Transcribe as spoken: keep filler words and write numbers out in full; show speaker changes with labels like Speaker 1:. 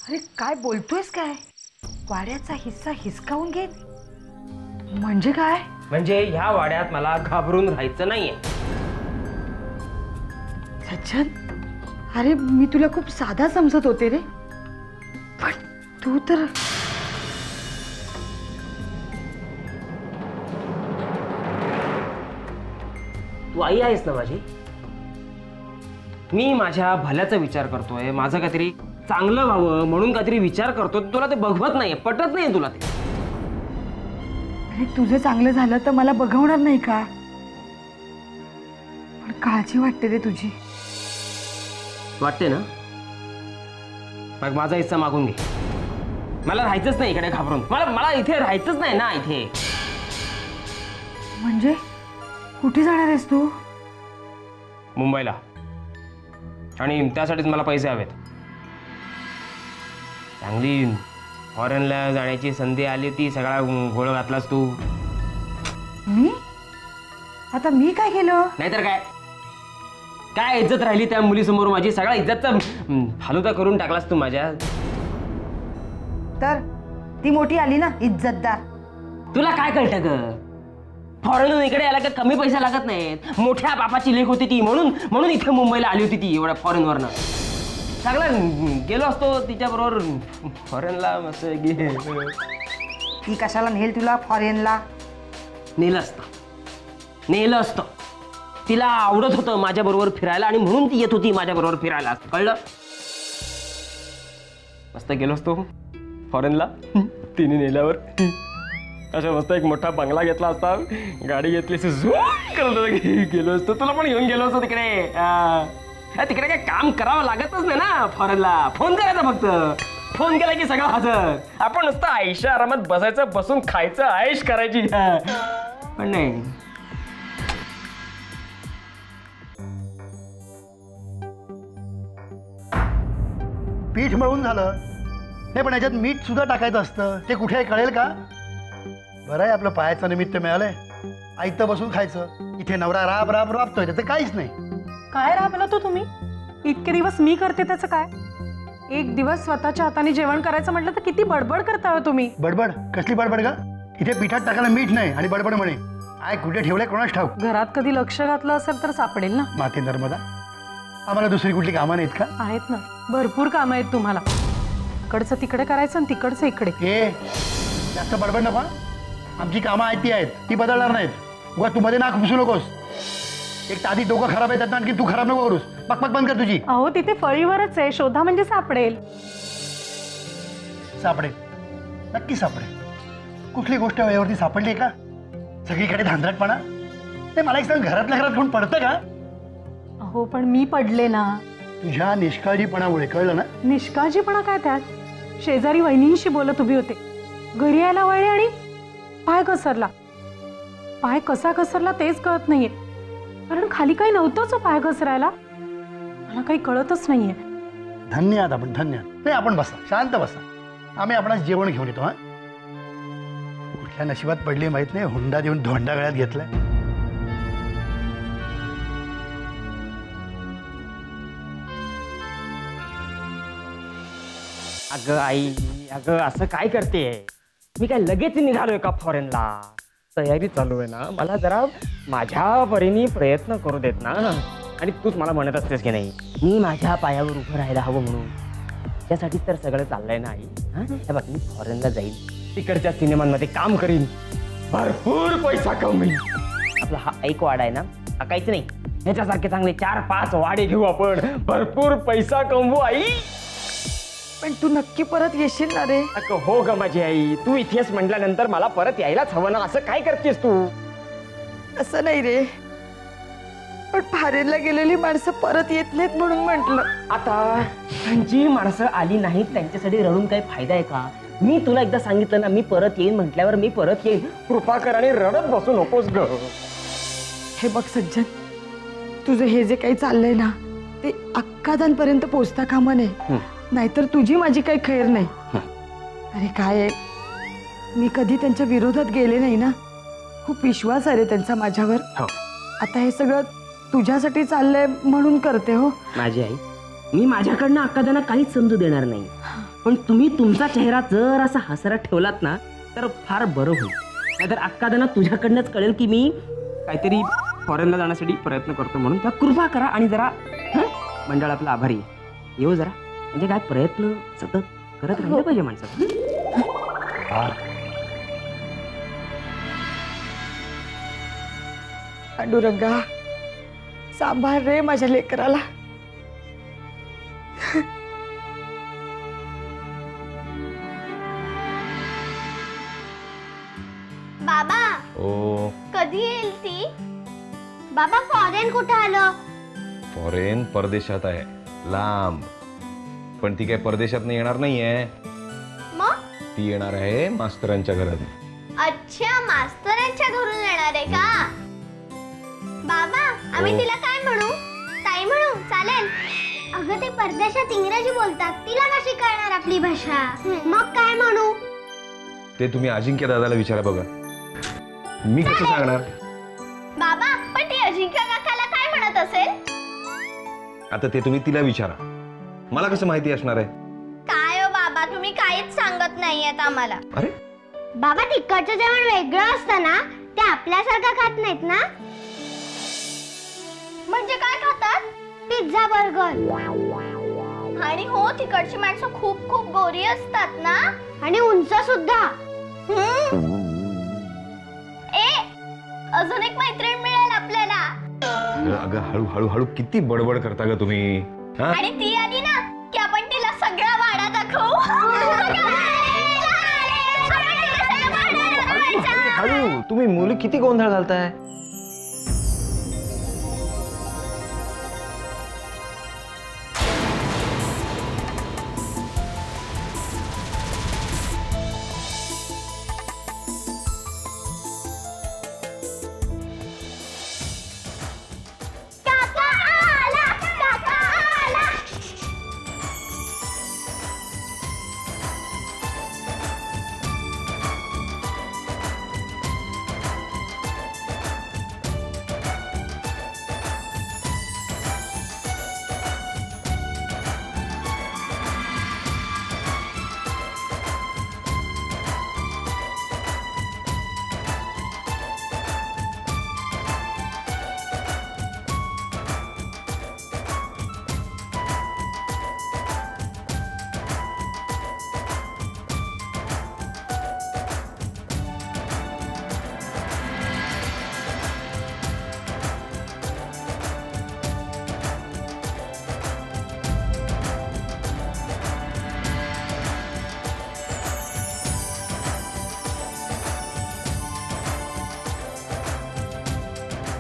Speaker 1: अरे काय बोलतोयस काय? वाड्याचा हिस्सा हिसकावून घे म्हणजे काय?
Speaker 2: म्हणजे ह्या वाड्यात मला घाबरून राहायचं नाहीये.
Speaker 1: सज्जन, अरे मी तुला खूप साधा समजत होते रे, पण तू तर
Speaker 2: तू आई आहेस ना माझी. मी माझ्या भल्याचा विचार करतोय, माझं काहीतरी चांगलं व्हावं म्हणून काहीतरी विचार करतो. तुला ते बघवत नाहीये, पटत नाहीये तुला ते.
Speaker 1: अरे तुझं चांगलं झालं तर मला बघवणार नाही का? पण काळजी वाटते रे तुझी.
Speaker 2: वाटते ना? मग माझा हिस्सा मागून घे. मला राहायचंच नाही इकडे घाबरून. मला मला इथे राहायचंच नाही ना इथे.
Speaker 1: म्हणजे कुठे जाणार आहेस तू?
Speaker 2: मुंबईला. आणि त्यासाठीच मला पैसे हवेत. चांगली फॉरेनला जाण्याची संधी आली होती, सगळा घोळ घातलास तू.
Speaker 1: मी? आता मी काय केलं?
Speaker 2: नाहीतर काय काय इज्जत राहिली त्या मुलीसमोर माझी. सगळा इज्जतचा फालुदा करून टाकलास तू माझ्या.
Speaker 1: तर ती मोठी आली ना इज्जतदार.
Speaker 2: तुला काय कळतं ग? फॉरेनहून इकडे यायला का कमी पैसे लागत नाहीत. मोठ्या बापाची लेख होती ती, म्हणून म्हणून इथे मुंबईला आली होती ती एवढ्या फॉरेनवरनं. चांगला गेलो असतो तिच्याबरोबर फॉरेनला. मस्त गे
Speaker 1: ती कशाला नेल तुला फॉरेनला?
Speaker 2: नेलं असतं नेलं असतं तिला आवडत होतं माझ्या बरोबर फिरायला, आणि म्हणून ती येत होती माझ्या बरोबर फिरायला. कळलं? मस्त गेलो असतो फॉरेनला तिने नेल्यावर. अशा मस्त एक मोठा बंगला घेतला असता, गाडी घेतली गेलो असतो. तुला पण घेऊन गेलो असतो तिकडे. तिकडे काय काम करावं लागतच नाही ना फॉरेनला. फोन करायचा फक्त. फोन केला की सगळं हजर. आपण नुसतं आयशा आरामात बसायचं, बसून खायचं, आयश करायची. पण नाही.
Speaker 3: पीठ मळून झालं नाही, पण याच्यात मीठ सुद्धा टाकायचं असतं. ते कुठे कळेल का? बरं आहे आपलं पायाचं निमित्त मिळालंय. आयतं बसून खायचं. इथे नवरा राब राब राबतोय, त्याचं काहीच नाही.
Speaker 4: काय राबला तो तुम्ही? इतके दिवस मी करते त्याचं काय? एक दिवस स्वतःच्या हाताने जेवण करायचं म्हटलं तर किती बडबड करता हो तुम्ही.
Speaker 3: बडबड? कसली बडबड का? इथे पिठात टाकायला मीठ नाही आणि बडबड म्हणे. आय कुठे ठेवलंय कोणाच ठाऊक.
Speaker 4: घरात कधी लक्ष घातलं असेल तर सापडेल ना.
Speaker 3: माते नर्मदा, आम्हाला दुसरी कुठली कामं नाहीत का?
Speaker 4: आहेत ना, भरपूर कामं आहेत तुम्हाला. इकडचं तिकडे करायचं आणि तिकडचं इकडे.
Speaker 3: ए जास्त बडबड नको. आमची कामं आहेत ती आहेत, ती बदलणार नाहीत. उगा तू मध्ये नाक घुसू नकोस. एक तादी डोकं खराब आहे त्यात, आणखी तू खराब नको करूस. पकपक बंद कर तुझी.
Speaker 4: अहो तिथे फळीवरच आहे, शोधा म्हणजे सापडेल.
Speaker 3: सापडेल, नक्की सापडेल. कुठली गोष्ट वेळेवरती सापडली का? सगळीकडे धांदरटपणा. ते मला एक सांग, घरातल्या घरात कोण पडतं का?
Speaker 4: अहो पण मी पडले ना.
Speaker 3: तुझ्या निष्काळजीपणामुळे. कळलं ना?
Speaker 4: निष्काळजीपणा काय त्यात? शेजारी वहिनींशी बोलत उभी होते, घरी यायला वळले आणि पाय घसरला. पाय कसा घसरला तेच कळत नाहीये, कारण खाली काही नव्हतंच पाय घसरायला. मला काही कळतच नाहीये.
Speaker 3: धन्य आहात आपण, धन्य. नाही आपण बसा, शांत बसा. आम्ही आपणास जेवण घेऊन येतो. हा कुठल्या नशिबात पडली माहित नाही, हुंडा देऊन धोंडा गळ्यात घेतलाय.
Speaker 2: अगं आई, अगं असं काय करते? मी काय लगेच निघालोय का फॉरेनला? तयारी चालू आहे ना. मला जरा माझ्या परीने प्रयत्न करू देत ना. आणि तूच मला म्हणत असतेस की नाही मी माझ्या पायावर उभं राहायला हवं म्हणून. त्यासाठीच तर सगळं चाललंय ना आई. हा बघ, मी फॉरेनला जाईल, तिकडच्या सिनेमांमध्ये काम करीन, भरपूर पैसा कमवीन. आपला हा एक वाडा आहे ना, हा काहीच नाही. ह्याच्यासारखे चांगले चार पाच वाडे घेऊ आपण, भरपूर पैसा कमवू आई.
Speaker 1: पण तू नक्की परत येशील ना रे?
Speaker 2: अगं हो ग माझी आई, तू इथेच म्हटल्यानंतर मला परत यायलाच हवं ना. असं काय करतेस तू?
Speaker 1: असं नाही रे, पण फॉरेनला गेलेली माणसं परत येत नाहीत म्हणून म्हटलं.
Speaker 2: आता जी माणसं आली नाहीत त्यांच्यासाठी रडून काही फायदा आहे का? मी तुला एकदा सांगितलं ना, मी परत येईन म्हटल्यावर मी परत येईन. कृपा कर आणि रडत बसू नकोस ग.
Speaker 1: हे बघ सज्जन, तुझं हे जे काही चाललंय ना ते अक्कादांपर्यंत पोचता कामा नये, नाहीतर तुझी माझी काही खैर नाही. अरे काय आहे, मी कधी त्यांच्या विरोधात गेले नाही ना. खूप विश्वास आहे रे त्यांचा माझ्यावर. आता हे सगळं तुझ्यासाठी चाललंय म्हणून करते. हो
Speaker 2: माझी आई, मी माझ्याकडनं अक्कादांना काहीच समजू देणार नाही. पण तुम्ही तुमचा चेहरा जर असा हसरा ठेवलात ना तर फार बरं होईल. नाहीतर अक्कादांना तुझ्याकडनंच कळेल की मी काहीतरी फॉरेनला जाण्यासाठी प्रयत्न करतो म्हणून. त्या कृपा करा आणि जरा हं, मंडळ आपला आभारी आहे. येऊ जरा, म्हणजे काय प्रयत्न सतत करत राहिले पाहिजे माणसाचं.
Speaker 1: पांडुरंगा, सांभाळ रे माझ्या लेकराला.
Speaker 5: बाबा
Speaker 6: ओ
Speaker 5: कधी येईल ती? बाबा फॉरेन कुठं आलं?
Speaker 6: फॉरेन परदेशात आहे, लांब. पण ती काय परदेशात नाही येणार नाहीये,
Speaker 5: मग
Speaker 6: ती येणार आहे मास्तरांच्या घरात.
Speaker 5: अच्छा, मास्तरांच्या घरून येणार आहे का? बाबा आम्ही
Speaker 6: हो.
Speaker 5: तिला काय म्हणू? ताई म्हणू? चालेल? अगं ते परदेशात इंग्रजी बोलतात, तिला कशी कळणार आपली भाषा? मग काय म्हणू?
Speaker 6: ते तुम्ही अजिंक्य दादाला विचारा बघा, मी कसं सांगणार.
Speaker 5: बाबा पण ती अजिंक्य काकाला काय म्हणत असेल?
Speaker 6: आता ते तुम्ही तिला विचारा, मला कसं माहिती असणार आहे.
Speaker 5: काय हो बाबा, तुम्ही काहीच सांगत नाहीयेत आम्हाला.
Speaker 6: अरे
Speaker 5: बाबा तिकडचं जेवण वेगळं असतं ना, ते आपल्यासारखं खात नाहीत ना? म्हणजे काय खातात? Pizza, burger. आणि हो, तिकडची माणसं खूप खूप गोरी असतात ना, आणि उंच सुद्धा. ए अजून एक मैत्रीण मिळेल आपल्याला.
Speaker 6: अगं अगं हळू हळू हळू किती बडबड करता ग तुम्ही. हा?
Speaker 5: आणि ती आली ना की आपण तिला सगळा वाडा दाखवू.
Speaker 6: हळू तुम्ही मुली किती गोंधळ घालताय.